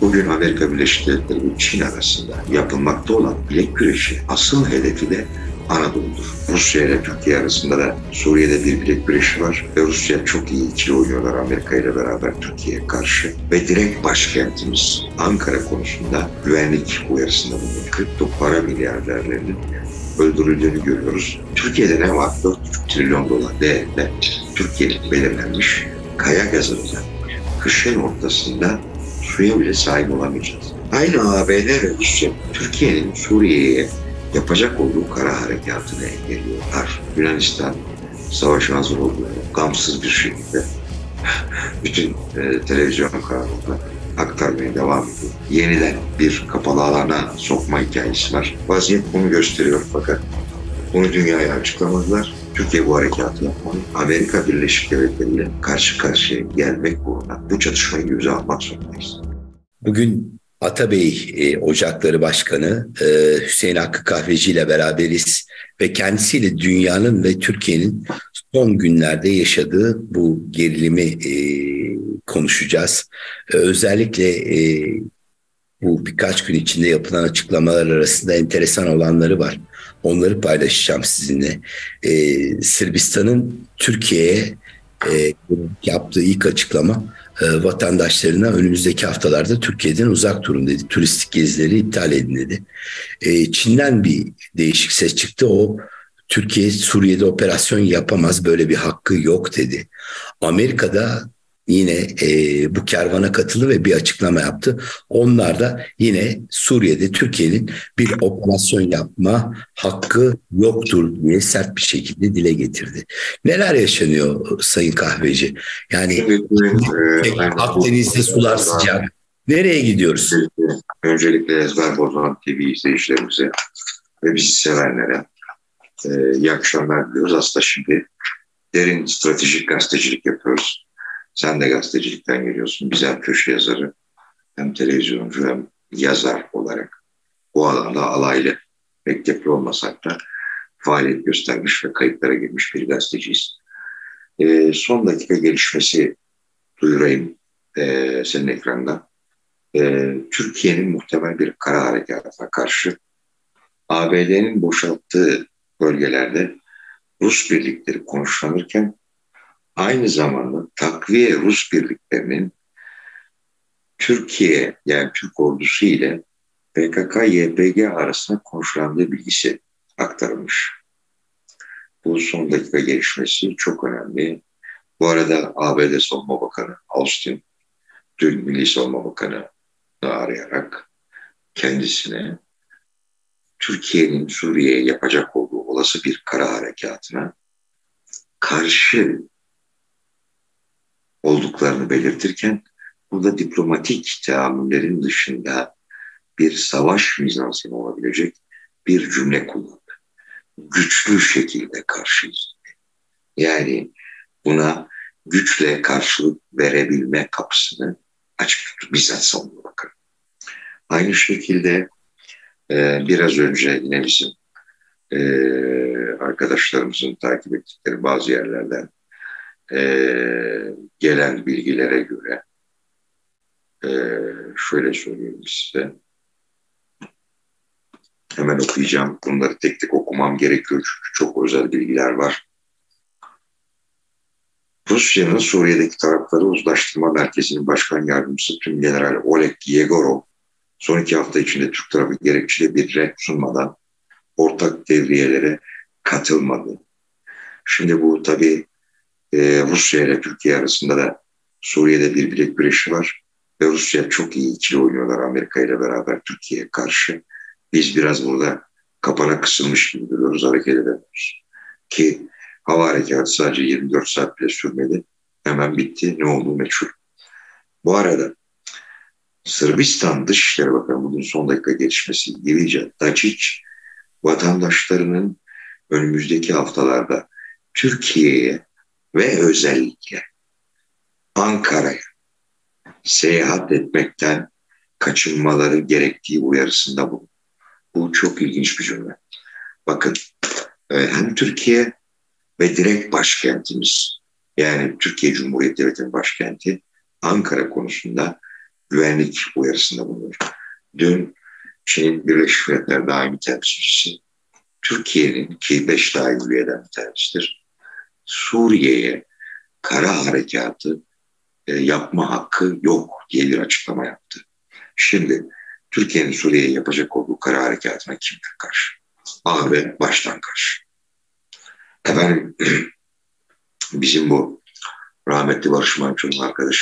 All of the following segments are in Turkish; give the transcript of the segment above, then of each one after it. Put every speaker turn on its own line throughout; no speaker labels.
Bugün Amerika Birleşik Devletleri ve Çin arasında yapılmakta olan bilek güreşi asıl hedefi de Anadolu'dur. Rusya ile Türkiye arasında da Suriye'de bir bilek güreşi var ve Rusya çok iyi ikili oynuyorlar Amerika ile beraber Türkiye'ye karşı ve direkt başkentimiz Ankara konusunda güvenlik uyarısında bulunuyor. Kripto para milyarderlerinin öldürüldüğünü görüyoruz. Türkiye'de ne var? 4,5 trilyon dolar değerinde Türkiye'nin belirlenmiş kaya gazı özellikleri. Kışın ortasında suya bile sahip olamayacağız. Aynı ABD ve Rusya, Türkiye'nin Suriye'ye yapacak olduğu kara harekatını engelliyorlar. Yunanistan savaşa hazır olduğunu gamsız bir şekilde bütün televizyon kanallarında aktarmaya devam ediyor. Yeniden bir kapalı alana sokma hikayesi var. Vaziyet bunu gösteriyor fakat bunu dünyaya açıklamadılar. Türkiye bu harekatı yapmalı. Amerika Birleşik Devletleri ile karşı karşıya gelmek uğruna bu çatışmayı göze almak zorundayız.
Bugün Atabey Ocakları Başkanı Hüseyin Hakkı Kahveci ile beraberiz ve kendisiyle dünyanın ve Türkiye'nin son günlerde yaşadığı bu gerilimi konuşacağız. Özellikle bu birkaç gün içinde yapılan açıklamalar arasında enteresan olanları var. Onları paylaşacağım sizinle. Sırbistan'ın Türkiye'ye yaptığı ilk açıklama vatandaşlarına önümüzdeki haftalarda Türkiye'den uzak durun dedi. Turistik gezileri iptal edin dedi. Çin'den bir değişik ses çıktı. O Türkiye Suriye'de operasyon yapamaz, böyle bir hakkı yok dedi. Amerika'da yine bu kervana katıldı ve bir açıklama yaptı. Onlar da yine Suriye'de Türkiye'nin bir operasyon yapma hakkı yoktur diye sert bir şekilde dile getirdi. Neler yaşanıyor Sayın Kahveci? Yani Akdeniz'de sular sıcak. Nereye gidiyoruz?
Öncelikle Ezber Bozan TV izleyicilerimize ve bizi sevenlere iyi akşamlar diliyoruz. Aslında şimdi derin stratejik gazetecilik yapıyoruz. Sen de gazetecilikten geliyorsun. Biz hem köşe yazarı, hem televizyoncu, hem yazar olarak bu alanda alaylı, mektepli olmasak da faaliyet göstermiş ve kayıtlara girmiş bir gazeteciyiz. Son dakika gelişmesi duyurayım senin ekranda. Türkiye'nin muhtemel bir kara harekatına karşı ABD'nin boşalttığı bölgelerde Rus birlikleri konuşlanırken aynı zamanda takviye Rus birliklerinin Türkiye yani Türk ordusu ile PKK-YPG arasında konuşlandığı bilgisi aktarılmış. Bu son dakika gelişmesi çok önemli. Bu arada ABD Savunma Bakanı Austin dün Milli Savunma Bakanı'nı arayarak kendisine Türkiye'nin Suriye'ye yapacak olduğu olası bir kara harekatına karşı olduklarını belirtirken burada diplomatik teamüllerin dışında bir savaş mizansını olabilecek bir cümle kullandı. Güçlü şekilde karşıyız. Yani buna güçle karşılık verebilme kapısını açık tuttu bizzat Savunma Bakanı. Aynı şekilde biraz önce yine bizim arkadaşlarımızın takip ettikleri bazı yerlerden gelen bilgilere göre şöyle söyleyeyim size. Hemen okuyacağım. Bunları tek tek okumam gerekiyor çünkü çok özel bilgiler var. Rusya'nın Suriye'deki tarafları uzlaştırma merkezinin başkan yardımcısı Tümgeneral Oleg Yegorov son 2 hafta içinde Türk tarafı gerekçeli bir ret sunmadan ortak devriyelere katılmadı. Şimdi bu tabii Rusya ile Türkiye arasında da Suriye'de bir bilek güreşi var ve Rusya çok iyi ikili oynuyorlar Amerika ile beraber Türkiye'ye karşı. Biz biraz burada kapana kısılmış gibi duruyoruz, hareket edemiyoruz. Ki hava harekatı sadece 24 saat bile sürmedi. Hemen bitti. Ne olduğu meçhul. Bu arada Sırbistan Dışişleri Bakanı bugün son dakika gelişmesi Ivica Dačić vatandaşlarının önümüzdeki haftalarda Türkiye'ye ve özellikle Ankara'ya seyahat etmekten kaçınmaları gerektiği uyarısında bulundu. Bu çok ilginç bir cümle. Bakın hem Türkiye ve direkt başkentimiz yani Türkiye Cumhuriyeti Devleti'nin başkenti Ankara konusunda güvenlik uyarısında bulunuyor. Dün Çin'in Birleşmiş Milletler daimi temsilcisi Türkiye'nin ki 5 daimi üyeden bir tanesidir, Suriye'ye kara harekatı yapma hakkı yok diye bir açıklama yaptı. Şimdi Türkiye'nin Suriye'ye yapacak olduğu kara harekatına kimdir karşı? AB baştan karşı. Efendim bizim bu rahmetli Barış Manço'nun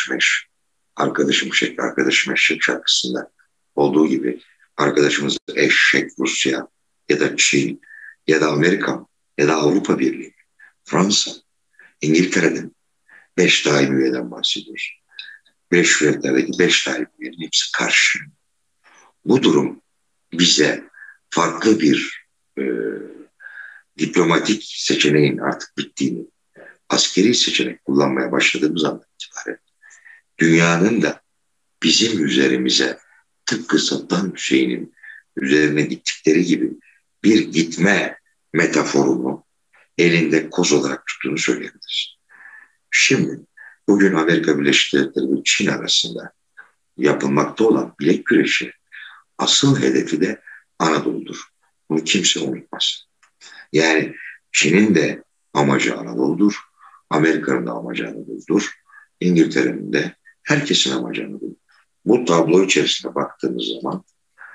arkadaşım eşek şarkısında olduğu gibi arkadaşımız eşek Rusya ya da Çin ya da Amerika ya da Avrupa Birliği, Fransa, İngiltere'den 5 daimi üyeden bahsediyoruz. Birleşmiş Milletler'deki 5 daimi üyenin hepsi karşı. Bu durum bize farklı bir diplomatik seçeneğin artık bittiğini, askeri seçenek kullanmaya başladığımız andan itibaren dünyanın da bizim üzerimize tıpkı Saddam Hüseyin'in üzerine gittikleri gibi bir gitme metaforunu elinde koz olarak tuttuğunu söyleyebiliriz. Şimdi bugün Amerika Birleşik Devletleri ve Çin arasında yapılmakta olan bilek güreşi asıl hedefi de Anadolu'dur. Bunu kimse unutmaz. Yani Çin'in de amacı Anadolu'dur, Amerika'nın da amacı Anadolu'dur, İngiltere'nin de, herkesin amacı Anadolu. Bu tablo içerisinde baktığımız zaman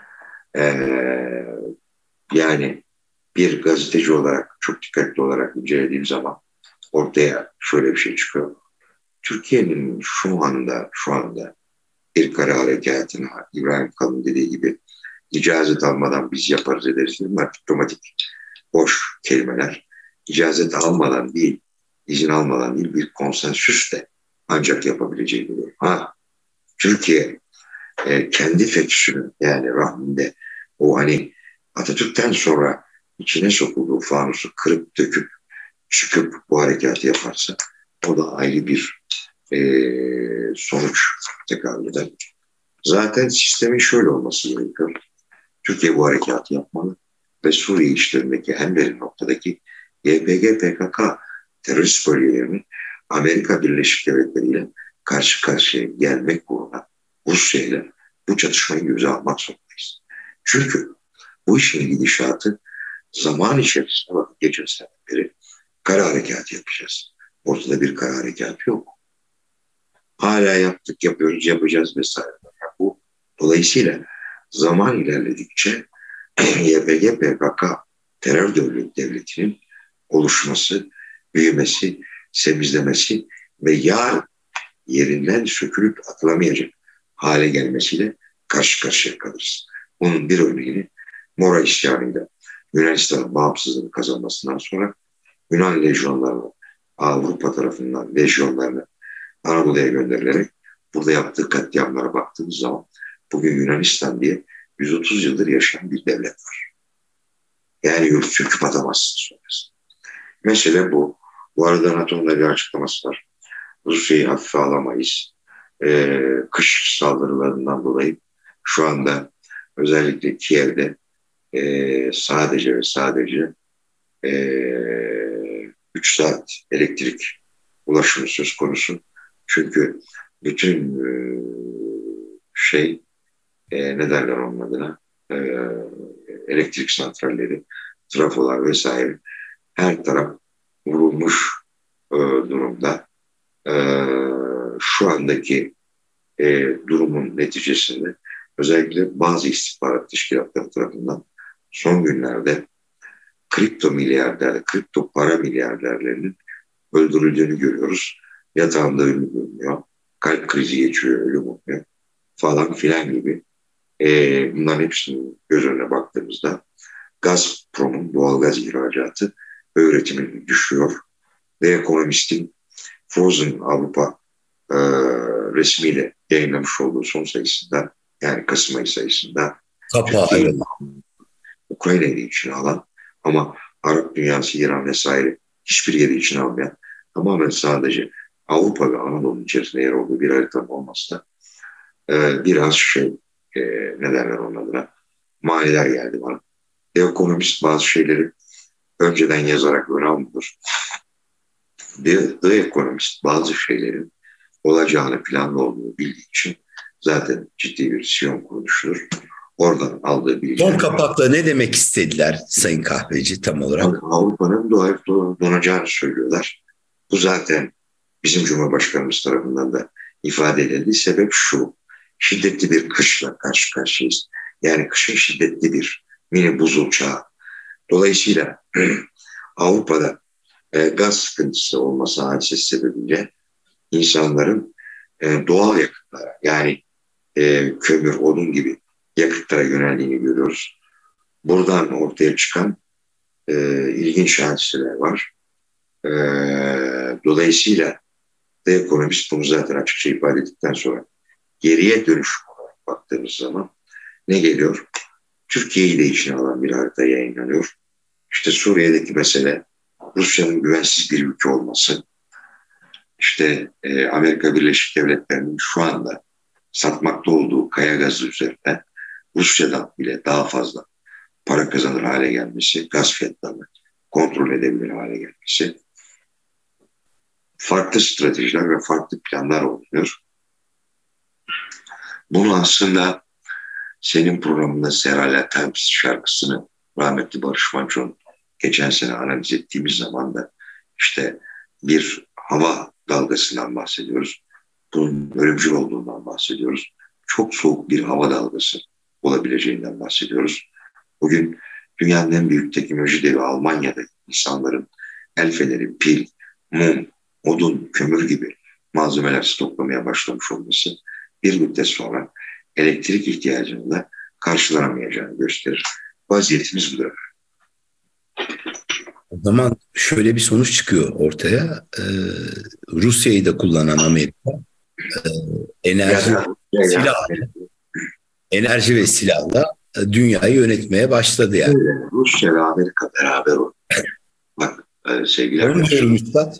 yani bir gazeteci olarak çok dikkatli olarak incelediğim zaman ortaya şöyle bir şey çıkıyor. Türkiye'nin şu anda bir kara harekatına İbrahim Kalın dediği gibi icazet almadan biz yaparız ederiz. Bunlar diplomatik boş kelimeler. İcazet almadan değil, izin almadan değil, bir konsensüs de ancak yapabileceği gibi. Türkiye kendi FETÖ'sünün yani rahminde o hani Atatürk'ten sonra içine sokulduğu fanusu kırıp döküp çıkıp bu harekatı yaparsa o da ayrı bir sonuç tekabül eder. Zaten sistemin şöyle olması gerekiyor. Türkiye bu harekatı yapmalı ve Suriye işlerindeki en derin noktadaki YPG, PKK terörist bölgelerini Amerika Birleşik Devletleri ile karşı karşıya gelmek uğruna Rusya ile bu çatışmayı göze almak zorundayız. Çünkü bu işin gidişatı zaman içerisinde bakın geçen sene beri kara harekatı yapacağız. Ortada bir kara harekatı yok. Hala yapıyoruz, yapacağız vesaire. Bu dolayısıyla zaman ilerledikçe YPG, PKK terör devletinin oluşması, büyümesi, semizlemesi ve yarın yerinden sökülüp atılamayacak hale gelmesiyle karşı karşıya kalırız. Bunun bir örneğini Mora isyanıyla Yunanistan'ın bağımsızlığını kazanmasından sonra Yunan lejyonlarını Avrupa tarafından lejyonlarını Anadolu'ya gönderilerek burada yaptığı katliamlara baktığımız zaman bugün Yunanistan diye 130 yıldır yaşayan bir devlet var. Yani yurt çöküp atamazsınız sonrasında. Mesele bu. Bu arada NATO'nun da bir açıklaması var. Rusya'yı hafife alamayız. Kış saldırılarından dolayı şu anda özellikle Kiev'de sadece ve sadece 3 saat elektrik ulaşımı söz konusu. Çünkü bütün ne derler onun adına elektrik santralleri, trafolar vesaire her taraf vurulmuş durumda. Şu andaki durumun neticesinde özellikle bazı istihbarat teşkilatları tarafından son günlerde kripto para milyarderlerinin öldürüldüğünü görüyoruz. Yatağında ölüm görünüyor. Kalp krizi geçiriyor, ölüm oluyor falan filan gibi. Bunların hepsinin göz önüne baktığımızda Gazprom'un doğalgaz ihracatı ve üretimi düşüyor. Ve Economist'in Frozen Avrupa resmiyle yayınlamış olduğu son sayısında yani Kasım ayı sayısında Ukrayna'yı içine alan ama Arap dünyası, İran vesaire hiçbir yeri içine almayan tamamen sadece Avrupa ve Anadolu'nun içerisinde yer olduğu bir haritanın olması da biraz ne derler onun adına maniler geldi bana. Ekonomist bazı şeyleri önceden yazarak öne almıyor. The Economist bazı şeylerin olacağını planlı olduğunu bildiği için zaten ciddi bir Siyon kuruluşudur. Oradan aldığı bilgi.
Son kapakla ne demek istediler Sayın Kahveci tam olarak?
Avrupa'nın doğayıp donacağını söylüyorlar. Bu zaten bizim Cumhurbaşkanımız tarafından da ifade edildi. Sebep şu: şiddetli bir kışla karşı karşıyayız. Yani kışın şiddetli bir mini buzul çağı. Dolayısıyla Avrupa'da gaz sıkıntısı olması hadisesi sebebiyle insanların doğal yakıtlara, yani kömür, odun gibi yakıtlara yöneldiğini görüyoruz. Buradan ortaya çıkan ilginç hadiseler var. Dolayısıyla The Economist bunu zaten açıkça ifade ettikten sonra geriye dönüş olarak baktığımız zaman ne geliyor? Türkiye'yi de içine alan bir harita yayınlanıyor. İşte Suriye'deki mesele, Rusya'nın güvensiz bir ülke olması, işte Amerika Birleşik Devletleri'nin şu anda satmakta olduğu kaya gazı üzerinden Rusya'dan bile daha fazla para kazanır hale gelmesi, gaz fiyatlarını kontrol edebilir hale gelmesi, farklı stratejiler ve farklı planlar oluyor. Bunu aslında senin programında Serhala Times şarkısını rahmetli Barış Manço'nun geçen sene analiz ettiğimiz zaman da işte bir hava dalgasından bahsediyoruz. Bunun ölümcül olduğundan bahsediyoruz. Çok soğuk bir hava dalgası olabileceğinden bahsediyoruz. Bugün dünyanın en büyük teknoloji devi Almanya'da insanların el feneri, pil, mum, odun, kömür gibi malzemeler stoklamaya başlamış olması bir müddet sonra elektrik ihtiyacını da karşılanamayacağını gösterir. Vaziyetimiz budur.
O zaman şöyle bir sonuç çıkıyor ortaya. Rusya'yı da kullanan Amerika enerji ve silahla dünyayı yönetmeye başladı yani.
Rusya ve Amerika beraber oldu. Bak sevgili arkadaşlar,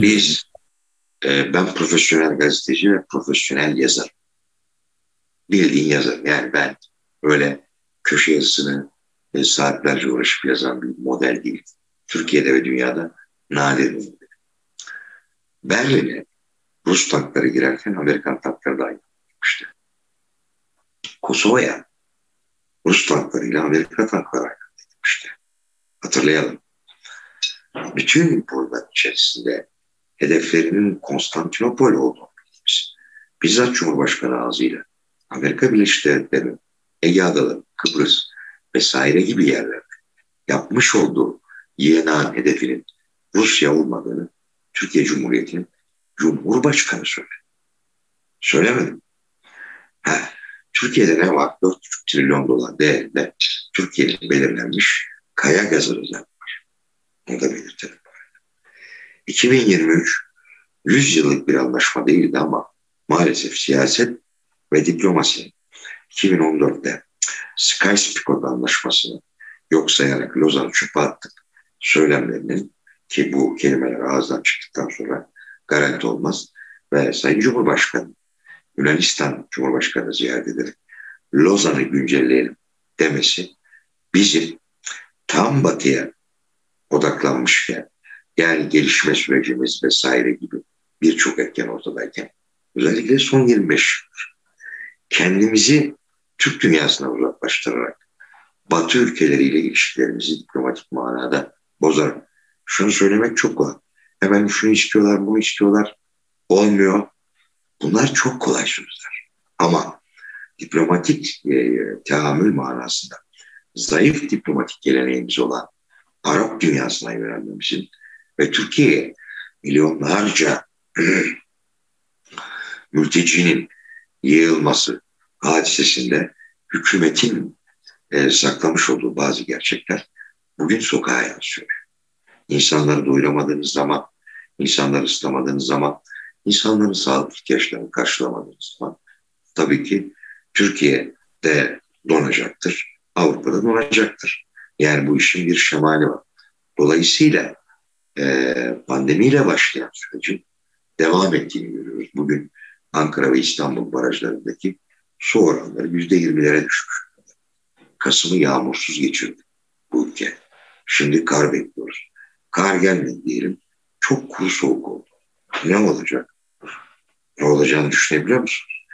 ben profesyonel gazeteci ve profesyonel yazar. Bildiğin yazarım. Yani ben öyle köşe yazısını saatlerce uğraşıp yazan bir model değil. Türkiye'de ve dünyada nadir. Berlin'e Rus tankları girerken Amerikan tankları da aynı yapmıştı. Kosova'ya Rus tanklarıyla Amerika tankları aynı yapmıştı. Hatırlayalım. Bütün bunlar içerisinde hedeflerinin Konstantinopol olduğunu bildiğimiz, bizzat Cumhurbaşkanı ağzıyla Amerika Birleşik Devletleri, Ege Adaları, Kıbrıs vesaire gibi yerlerde yapmış olduğu YNA hedefinin Rusya olmadığını Türkiye Cumhuriyeti'nin Cumhurbaşkanı söyledi. Söylemedim. Türkiye'de ne var? 4,5 trilyon dolar değerinde Türkiye'nin belirlenmiş kaya gazı rezervi var. Onu da belirtelim. 2023 100 yıllık bir anlaşma değildi ama maalesef siyaset ve diplomasi 2014'te Sykes-Picot anlaşmasını yok sayarak Lozan'ı çöpe attık söylemlerinin, ki bu kelimeler ağızdan çıktıktan sonra garanti olmaz, ve Sayın Cumhurbaşkanı Yunanistan Cumhurbaşkanı ziyaret ederek Lozan'ı güncelleyelim demesi bizim tam batıya odaklanmışken, yani gelişme sürecimiz vesaire gibi birçok etken ortadayken, özellikle son 25 yıl kendimizi Türk dünyasına uzaklaştırarak Batı ülkeleriyle ilişkilerimizi diplomatik manada bozarak, şunu söylemek çok kolay. Hemen şunu istiyorlar, bunu istiyorlar. Olmuyor. Bunlar çok kolay sözler. Ama diplomatik teamül manasında zayıf diplomatik geleneğimiz olan Arap dünyasına yönelmemizin ve Türkiye'ye milyonlarca mültecinin yığılması hadisesinde hükümetin saklamış olduğu bazı gerçekler bugün sokağa yansıyor. İnsanları doyuramadığınız zaman, insanları ıslamadığınız zaman, insanların sağlık ihtiyaçlarını karşılamadığınız zaman tabii ki Türkiye'de donacaktır, Avrupa'da donacaktır. Yani bu işin bir şemali var. Dolayısıyla pandemiyle başlayan sürecin devam ettiğini görüyoruz. Bugün Ankara ve İstanbul barajlarındaki su oranları %20'lere düşmüş. Kasım'ı yağmursuz geçirdi bu ülke. Şimdi kar bekliyoruz. Kar gelmedi diyelim. Çok kuru soğuk oldu. Ne olacak? Ne olacağını düşünebiliyor musunuz?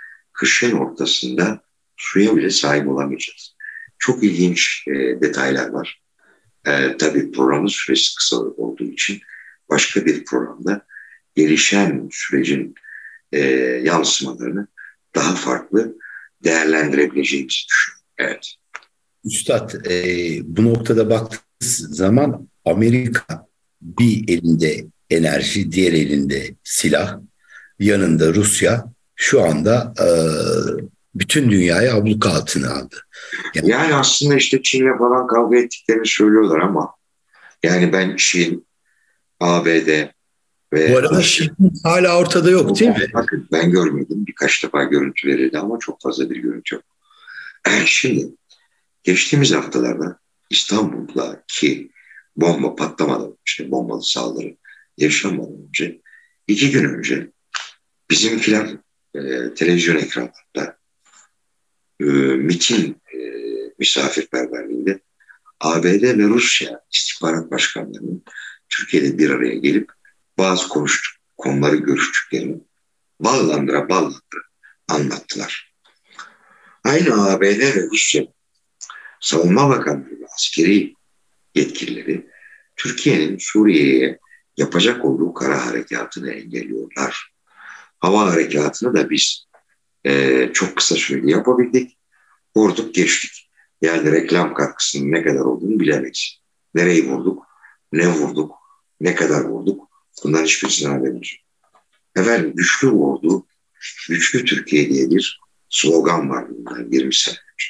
kışın ortasında suya bile sahip olamayacağız. Çok ilginç detaylar var. Tabii programın süresi kısa olduğu için başka bir programda gelişen sürecin yansımalarını daha farklı değerlendirebileceğimizi düşünüyorum. Evet.
Üstad, bu noktada baktığınız zaman Amerika bir elinde enerji, diğer elinde silah, yanında Rusya şu anda bütün dünyayı abluka altına aldı.
Yani aslında işte Çin'le falan kavga ettiklerini söylüyorlar ama yani ben Çin, ABD
Bu
ve
arada
Rusya,
Çin hala ortada yok değil mi?
bakın ben görmedim. Birkaç defa görüntü verildi ama çok fazla bir görüntü yok. Şimdi geçtiğimiz haftalarda İstanbul'daki bomba patlamadan önce, bombalı saldırı yaşanmadan önce, 2 gün önce bizimkiler televizyon ekranlarında MİT'in misafirperverliğinde ABD ve Rusya istihbarat başkanlarının Türkiye'de bir araya gelip bazı konuları görüştüklerini ballandıra anlattılar. Aynı ABD ve Rusya Savunma Bakanlığı ve askeri yetkilileri Türkiye'nin Suriye'ye yapacak olduğu kara harekatını engelliyorlar. Hava harekatını da biz çok kısa sürede yapabildik. Vurduk geçtik. Yani reklam katkısının ne kadar olduğunu bilemeyiz. Nereyi vurduk, ne vurduk, ne kadar vurduk, bundan hiçbirisine haberimiz yok. Efendim güçlü ordu, güçlü Türkiye diye bir slogan var bundan 20 sene önce.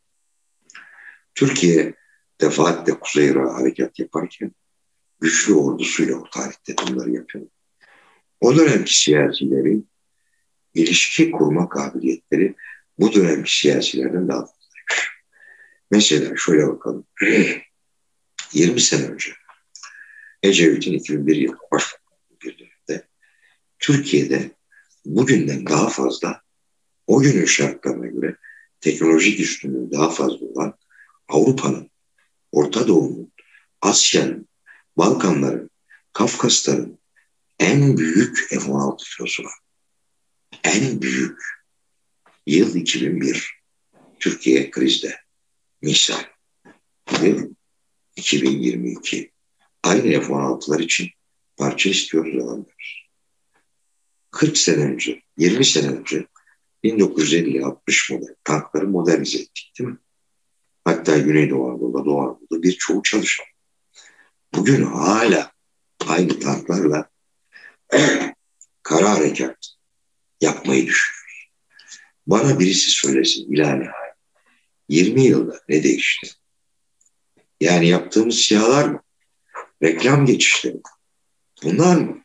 Türkiye defaatle Kuzey Irak'a harekat yaparken güçlü ordusuyla o tarihte bunları yapıyor. O dönemki siyasilerin ilişki kurma kabiliyetleri bu dönemki siyasilerden daha fazlaymış. Mesela şöyle bakalım. 20 sene önce Ecevit'in 2001 yılı başbakanlığı bir dönemde Türkiye'de bugünden daha fazla o günün şartlarına göre teknolojik üstünlüğü daha fazla olan Avrupa'nın, Orta Doğu'nun, Asya'nın, Balkanların, Kafkasların en büyük F-16 filosu var. En büyük. Yıl 2001. Türkiye krizde. Misal. Ve 2022. Aynı F-16'lar için parça istiyoruz, alamıyoruz. 40 sene önce, 20 sene önce 1950-60 model tankları modernize ettik değil mi? Hatta Güneydoğu Anadolu'da, Doğu Anadolu'da birçoğu çalışan. Bugün hala aynı tanklarla kara harekat yapmayı düşünüyoruz. Bana birisi söylesin ilahi 20 yılda ne değişti? Yani yaptığımız siyahlar mı? Reklam geçişleri mi? Bunlar mı?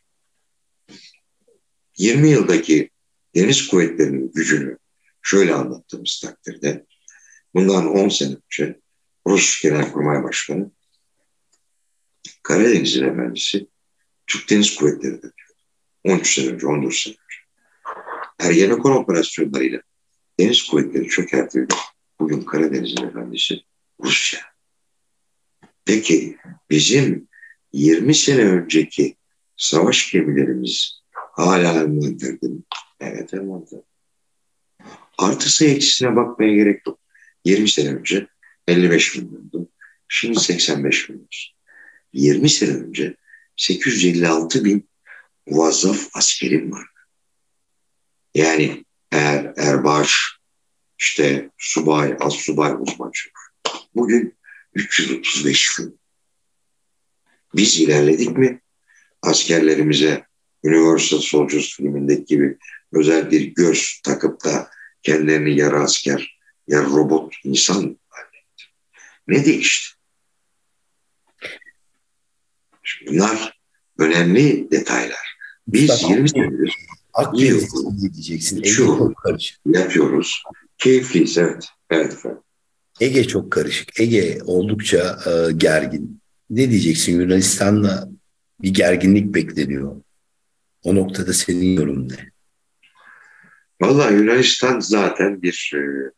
20 yıldaki deniz kuvvetlerinin gücünü şöyle anlattığımız takdirde bundan 10 sene önce Rus Genelkurmay Başkanı Karadeniz'in efendisi Türk Deniz Kuvvetleri'de diyor. 13 sene önce, 14 sene önce. Ergenekon operasyonlarıyla deniz kuvvetleri çökertildi. Bugün Karadeniz'in efendisi Rusya. Peki bizim 20 sene önceki savaş gemilerimiz hala envanterde mi? Evet, envanterde. Artısı eksisine bakmaya gerek yok. 20 sene önce 55 milyondu. Şimdi 85 milyon. 20 sene önce 856 bin muvazzaf askerim vardı. Yani erbaş, işte subay, astsubay, uzmançı. Bugün 335 bin. Biz ilerledik mi? Askerlerimize Universal Soldiers filmindeki gibi özel bir göz takıp da kendilerini yarı asker, yarı robot insan halletti. Ne değişti? Bunlar önemli detaylar. Biz 20 senedir
Akdeniz diyeceksin. Ege çok karışık.
Yapıyoruz. Keyifliyiz, evet. Evet efendim.
Ege çok karışık. Ege oldukça gergin. Ne diyeceksin? Yunanistan'la bir gerginlik bekleniyor. O noktada senin yorumun ne?
Vallahi Yunanistan zaten bir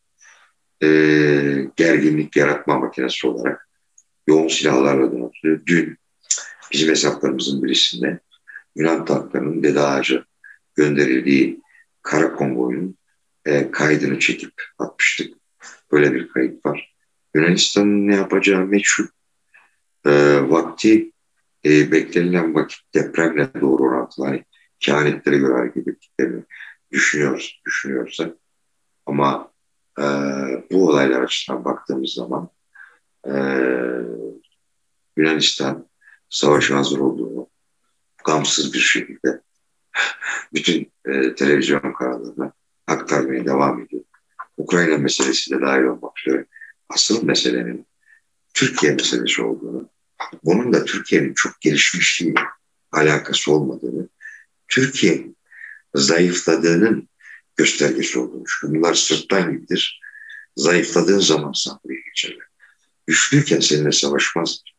gerginlik yaratma makinesi olarak yoğun silahlarla donatılıyor. Dün bizim hesaplarımızın birisinde Yunan tanklarının Dede Ağaç'a gönderildiği kara konvoyunun kaydını çekip atmıştık. Böyle bir kayıt var. Yunanistan'ın ne yapacağı meçhul. Vakti beklenilen vakit depremle doğru orantılı. Hani kehanetlere göre hareket ettiklerini düşünüyorsak. Ama bu olaylar açısından baktığımız zaman e, Yunanistan savaşa hazır olduğunu gamsız bir şekilde bütün televizyon kanallarına aktarmaya devam ediyor. Ukrayna meselesi de dahil olmak üzere asıl meselenin Türkiye meselesi olduğunu, bunun da Türkiye'nin çok gelişmişliğiyle alakası olmadığını, Türkiye'nin zayıfladığının göstergesi olduğunu. Çünkü bunlar sırttan gibidir. Zayıfladığın zaman saldırıya geçerler. Güçlüyken seninle savaşmazlar.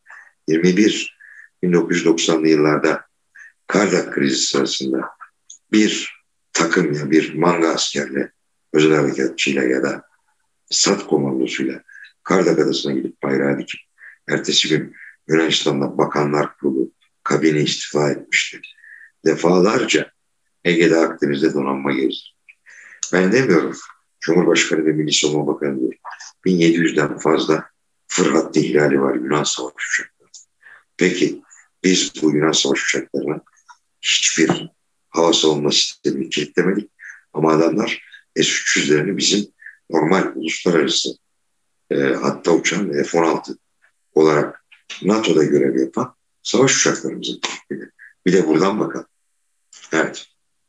1990'lı yıllarda Kardak krizi sırasında bir takım ya bir manga askerle, özel harekatçıyla ya da SAT komandosuyla Kardak Adası'na gidip bayrağı dikip ertesi gün Yunanistan'da Bakanlar Kurulu kabine istifa etmişti. Defalarca Ege'de, Akdeniz'de donanma gezdi. Ben demiyorum, Cumhurbaşkanı ve Milli Savunma Bakanı diyor. 1700'den fazla Fırhat ihlali var Yunan savaş uçakları. Peki biz bu Yunan savaş uçaklarına hiçbir hava savunma sistemini kilitlemedik. Ama adamlar S-300'lerini bizim normal uluslararası hatta uçan F-16 olarak NATO'da görev yapan savaş uçaklarımızı kilitledi. Bir de buradan bakalım. Evet.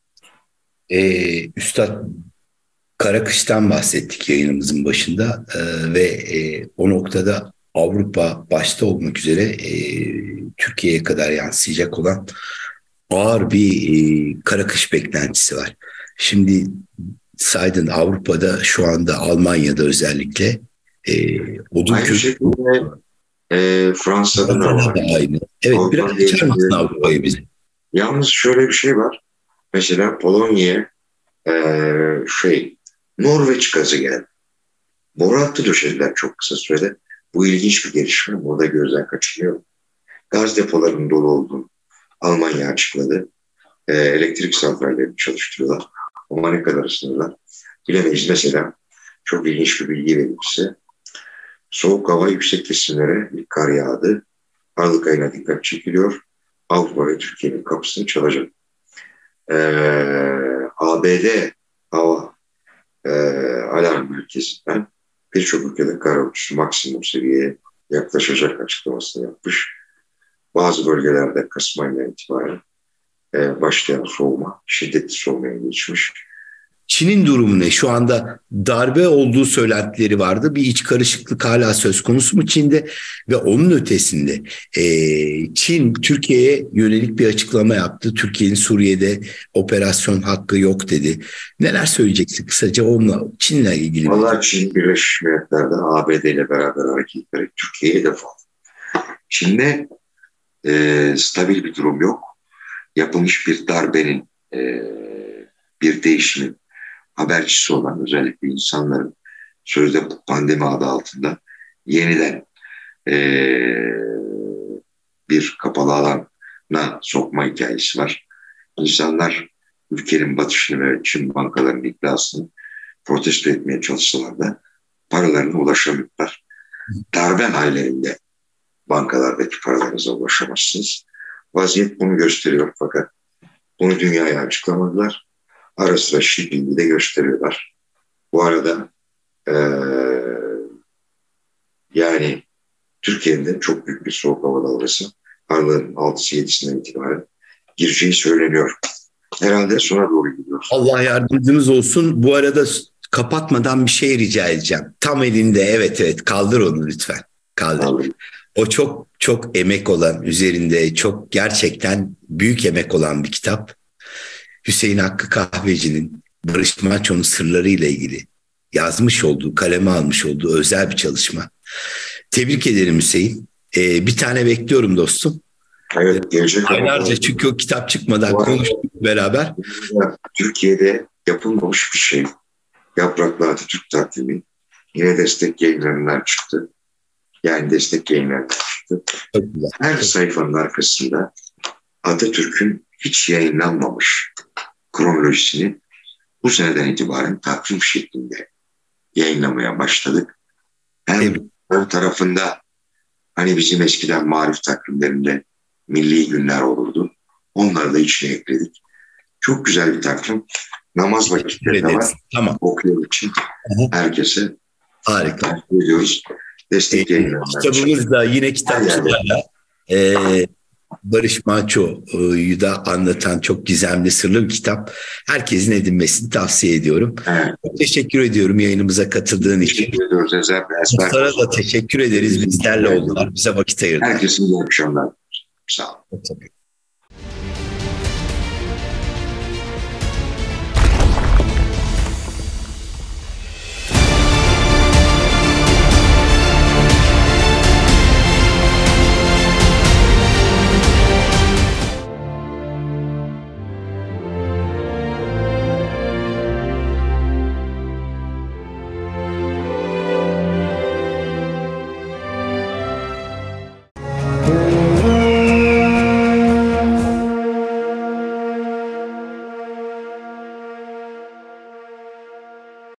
Üstad, Karakış'tan bahsettik yayınımızın başında ve o noktada Avrupa başta olmak üzere Türkiye'ye kadar yansıyacak olan ağır bir Karakış beklentisi var. Şimdi saydın, Avrupa'da şu anda Almanya'da özellikle odun
aynı şekilde Fransa'da da var.
Aynı. Evet, biraz açar mısın Avrupa'yı bize?
Yalnız şöyle bir şey var. Mesela Polonya'ya Norveç gazı geldi. Boru hattı döşediler çok kısa sürede. Bu ilginç bir gelişme. Burada gözden kaçırılıyor. Gaz depolarının dolu olduğunu Almanya açıkladı. Elektrik santrallerini çalıştırıyorlar. Ama ne kadar ısınırlar bilemeyiz. Mesela çok ilginç bir bilgi vereyim size. Soğuk hava yüksek kesimlere bir kar yağdı. Aralık ayına dikkat çekiliyor. Avrupa ve Türkiye'nin kapısını çalacak. ABD hava alarm merkezinden birçok ülkede kar örtüsü maksimum seviyeye yaklaşacak açıklamasını yapmış. Bazı bölgelerde Kasım ayından itibaren başlayan soğuma, şiddetli soğumaya geçmiş.
Çin'in durumu ne? Şu anda darbe olduğu söylentileri vardı. Bir iç karışıklık hala söz konusu mu Çin'de? Ve onun ötesinde Çin Türkiye'ye yönelik bir açıklama yaptı. Türkiye'nin Suriye'de operasyon hakkı yok dedi. Neler söyleyeceksin kısaca onunla, Çin'le ilgili?
Vallahi Çin Birleşmiş Milletler'de ABD ile beraber hareket ederek Türkiye'ye hedef aldı. Çin'de stabil bir durum yok. Yapılmış bir darbenin, bir değişimin habercisi olan özellikle insanların sözde pandemi adı altında yeniden bir kapalı alana sokma hikayesi var. İnsanlar ülkenin batışını ve Çin bankalarının iflasını protesto etmeye çalışsalar da paralarına ulaşamıyorlar. Darbe hallerinde bankalardaki paralarınıza ulaşamazsınız. Vaziyet bunu gösteriyor fakat bunu dünyaya açıklamadılar. Ara sıra şekilde de gösteriyorlar. Bu arada yani Türkiye'nin de çok büyük bir soğuk hava dalgası Aralık'ın 6'sı 7'sinden itibaren gireceği söyleniyor. Herhalde sona doğru gidiyoruz.
Allah yardımcınız olsun. Bu arada kapatmadan bir şey rica edeceğim. Tam elinde, evet kaldır onu lütfen. Kaldır. O çok çok emek olan, üzerinde çok gerçekten büyük emek olan bir kitap. Hüseyin Hakkı Kahveci'nin Barış Manço'nun sırları ile ilgili yazmış olduğu, kaleme almış olduğu özel bir çalışma. Tebrik ederim Hüseyin. Bir tane bekliyorum dostum.
Evet, gelecek
aylarca çünkü o kitap çıkmadan konuştuk beraber.
Türkiye'de yapılmamış bir şey. Yapraklı Atatürk takvimi yine destek yayınlarından çıktı. Yani destek yayınlarından çıktı. Her sayfanın arkasında Atatürk'ün hiç yayınlanmamış kronolojisini Bu seneden itibaren takvim şeklinde yayınlamaya başladık. Hem ön tarafında hani bizim eskiden marif takvimlerinde milli günler olurdu. Onları da içine ekledik. Çok güzel bir takvim. Namaz vakitleri de var.
Tamam.
Okuyor için herkese
harika
ediyoruz. Destekleyin.
Kitabımız da yine kitapçılarla Barış Manço'yu da anlatan çok gizemli, sırlı bir kitap. Herkesin edinmesini tavsiye ediyorum. Evet. Çok teşekkür ediyorum yayınımıza katıldığın için.
Teşekkür ediyoruz Ezer.
Sana da teşekkür ederiz. Bizlerle oldular. Bize vakit ayırdılar.
Herkesin iyi akşamlar. Sağ olun.
Tabii.